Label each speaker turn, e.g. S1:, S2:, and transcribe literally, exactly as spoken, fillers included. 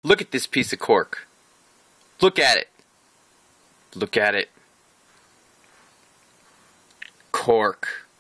S1: Look at this piece of cork. Look at it. Look at it. Cork.